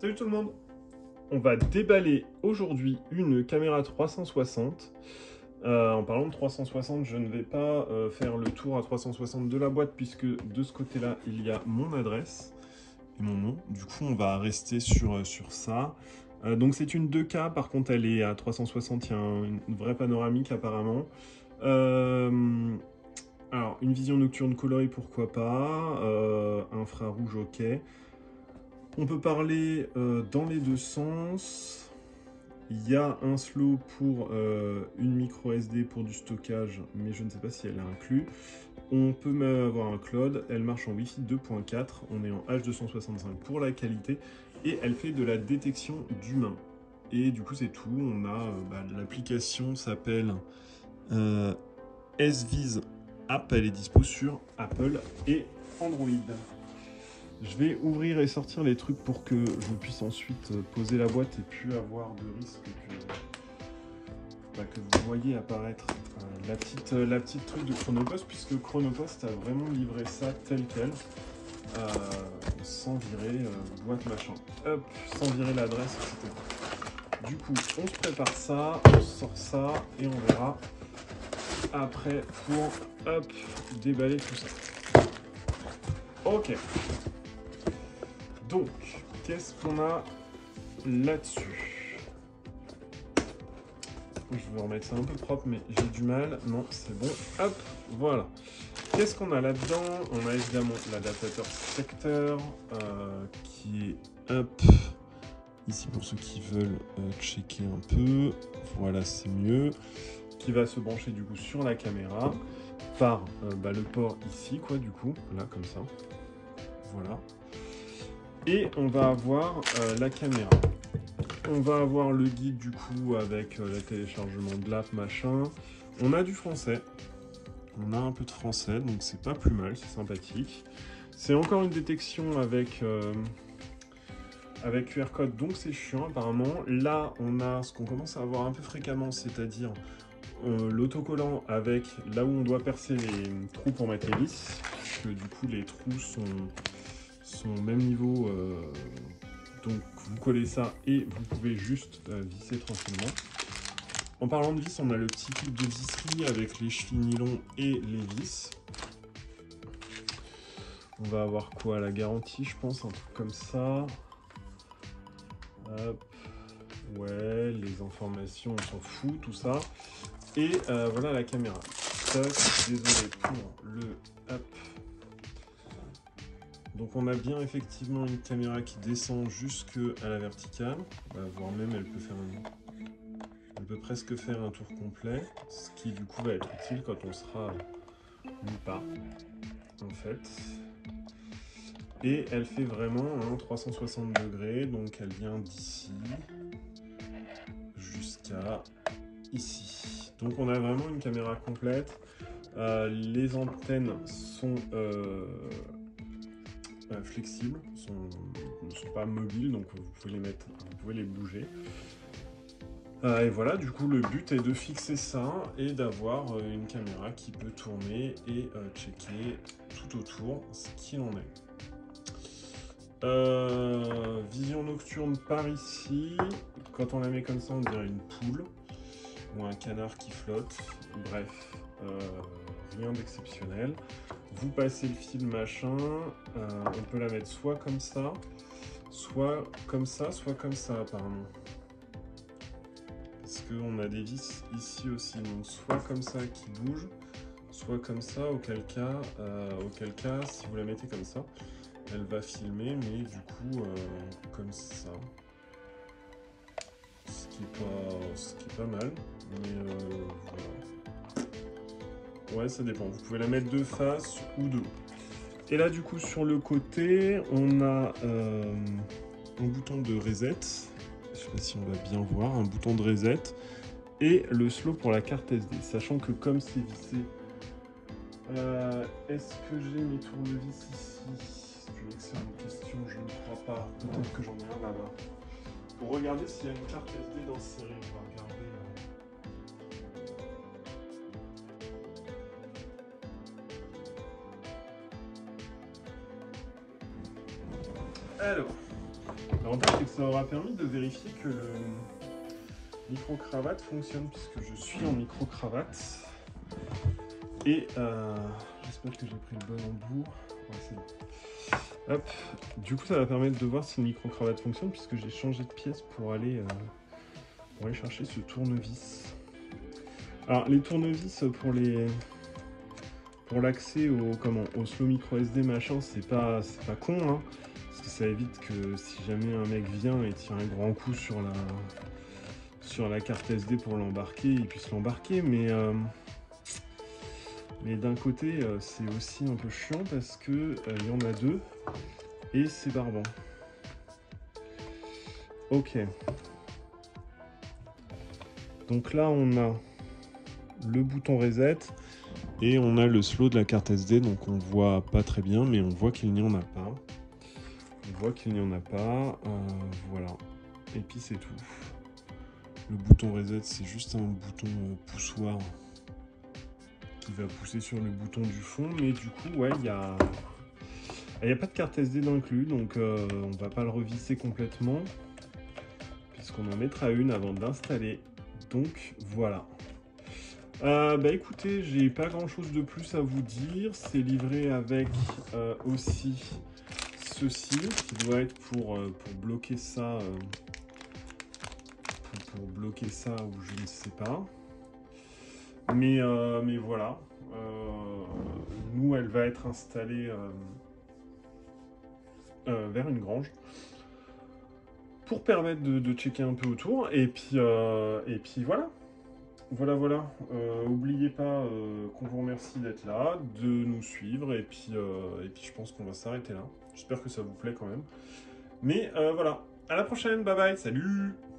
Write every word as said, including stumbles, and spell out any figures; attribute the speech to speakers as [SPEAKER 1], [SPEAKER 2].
[SPEAKER 1] Salut tout le monde! On va déballer aujourd'hui une caméra trois cent soixante. Euh, en parlant de trois cent soixante, je ne vais pas euh, faire le tour à trois cent soixante de la boîte puisque de ce côté-là, il y a mon adresse et mon nom. Du coup, on va rester sur, sur ça. Euh, donc c'est une deux K, par contre elle est à trois cent soixante, il y a un, une vraie panoramique apparemment. Euh, alors, une vision nocturne colorée, pourquoi pas. Euh, infrarouge, ok. On peut parler euh, dans les deux sens. Il y a un slow pour euh, une micro S D pour du stockage, mais je ne sais pas si elle est inclus. On peut même avoir un cloud, elle marche en Wi-Fi deux point quatre, on est en H deux cent soixante-cinq pour la qualité, et elle fait de la détection d'humains. Et du coup c'est tout, on a, euh, bah, l'application s'appelle euh, S Viz App, elle est dispo sur Apple et Android. Je vais ouvrir et sortir les trucs pour que je puisse ensuite poser la boîte et plus avoir de risque que, bah, que vous voyez apparaître euh, la, petite, euh, la petite truc de Chronopost, puisque Chronopost a vraiment livré ça tel quel, euh, sans virer euh, boîte machin, hop, sans virer l'adresse, et cetera. Du coup, on se prépare ça, on sort ça et on verra après pour hop, déballer tout ça. Ok. Donc, qu'est-ce qu'on a là-dessus? Je vais remettre ça un peu propre, mais j'ai du mal. Non, c'est bon. Hop, voilà. Qu'est-ce qu'on a là-dedans? On a évidemment l'adaptateur secteur, euh, qui est hop, ici pour ceux qui veulent euh, checker un peu. Voilà, c'est mieux. Qui va se brancher du coup sur la caméra par euh, bah, le port ici, quoi, du coup. Là, comme ça. Voilà. Et on va avoir euh, la caméra. On va avoir le guide du coup avec euh, le téléchargement de l'app, machin. On a du français. On a un peu de français, donc c'est pas plus mal, c'est sympathique. C'est encore une détection avec, euh, avec Q R code, donc c'est chiant apparemment. Là, on a ce qu'on commence à avoir un peu fréquemment, c'est-à-dire euh, l'autocollant avec là où on doit percer les trous pour mettre les vis. Parce que du coup, les trous sont... sont au même niveau, euh, donc vous collez ça et vous pouvez juste euh, visser tranquillement. En parlant de vis, on a le petit clip de visserie avec les chevilles nylon et les vis. On va avoir quoi? La garantie, je pense, un truc comme ça. Hop. Ouais, les informations, on s'en fout, tout ça. Et euh, voilà la caméra. Toc, désolé pour le hop. Donc on a bien effectivement une caméra qui descend jusque à la verticale, bah, voire même elle peut faire un... elle peut presque faire un tour complet, ce qui du coup va être utile quand on sera nulle part en fait. Et elle fait vraiment un trois cent soixante degrés, donc elle vient d'ici jusqu'à ici. Donc on a vraiment une caméra complète. Euh, les antennes sont euh, flexibles, sont, ne sont pas mobiles, donc vous pouvez les mettre, vous pouvez les bouger. Euh, et voilà, du coup le but est de fixer ça et d'avoir euh, une caméra qui peut tourner et euh, checker tout autour ce qu'il en est. Euh, vision nocturne par ici, quand on la met comme ça on dirait une poule ou un canard qui flotte, bref, euh, rien d'exceptionnel. Vous passez le fil machin, euh, on peut la mettre soit comme ça, soit comme ça, soit comme ça apparemment. Parce qu'on a des vis ici aussi, donc soit comme ça qui bouge, soit comme ça, auquel cas, euh, auquel cas si vous la mettez comme ça, elle va filmer, mais du coup euh, comme ça. Ce qui est pas, ce qui est pas mal, mais euh, voilà. Ouais, ça dépend. Vous pouvez la mettre de face ou de haut. Et là, du coup, sur le côté, on a euh, un bouton de reset. Je sais pas si on va bien voir. Un bouton de reset. Et le slow pour la carte S D. Sachant que comme c'est vissé... Euh, Est-ce que j'ai mes tournevis ici? C'est une excellente question. Je ne crois pas. Peut-être que j'en ai un là-bas. Pour regarder s'il y a une carte S D dans ce série. On va regarder... Alors, alors c'est que ça aura permis de vérifier que le micro-cravate fonctionne, puisque je suis en micro-cravate. Et euh, j'espère que j'ai pris le bon embout. Ouais, c'est bon. Hop. Du coup, ça va permettre de voir si le micro-cravate fonctionne, puisque j'ai changé de pièce pour aller, euh, pour aller chercher ce tournevis. Alors, les tournevis pour les... pour l'accès au, comment, au slow micro S D machin, c'est pas, c'est pas con, hein, parce que ça évite que si jamais un mec vient et tire un grand coup sur la, sur la carte S D pour l'embarquer, il puisse l'embarquer, mais, euh, mais d'un côté, euh, c'est aussi un peu chiant parce que euh, il y en a deux et c'est barbant. Ok. Donc là, on a le bouton reset. Et on a le slow de la carte S D, donc on voit pas très bien, mais on voit qu'il n'y en a pas. On voit qu'il n'y en a pas, euh, voilà. Et puis c'est tout. Le bouton reset, c'est juste un bouton euh, poussoir qui va pousser sur le bouton du fond, mais du coup, ouais, il y a... Il n'y a pas de carte S D d'inclus, donc euh, on va pas le revisser complètement, puisqu'on en mettra une avant d'installer. Donc voilà. Euh, bah écoutez, j'ai pas grand chose de plus à vous dire. C'est livré avec euh, aussi ceci qui doit être pour, euh, pour bloquer ça, euh, pour, pour bloquer ça ou je ne sais pas. Mais, euh, mais voilà. Euh, nous, elle va être installée euh, euh, vers une grange pour permettre de, de checker un peu autour. Et puis, euh, et puis voilà. Voilà, voilà. Euh, N'oubliez pas euh, qu'on vous remercie d'être là, de nous suivre, et puis, euh, et puis je pense qu'on va s'arrêter là. J'espère que ça vous plaît quand même. Mais euh, voilà. À la prochaine. Bye bye. Salut.